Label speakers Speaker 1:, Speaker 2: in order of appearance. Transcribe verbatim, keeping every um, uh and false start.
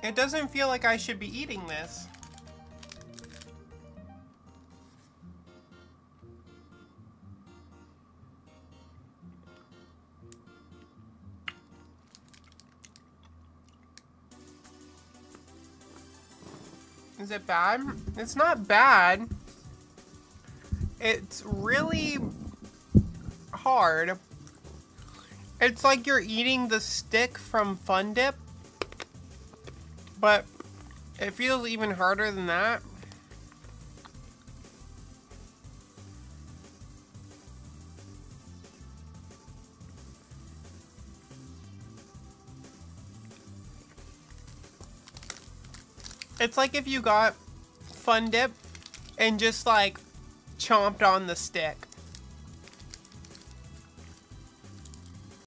Speaker 1: It doesn't feel like I should be eating this. Is it bad? It's not bad. It's really hard. It's like you're eating the stick from Fun Dip, but it feels even harder than that. It's like if you got Fun Dip and just like chomped on the stick.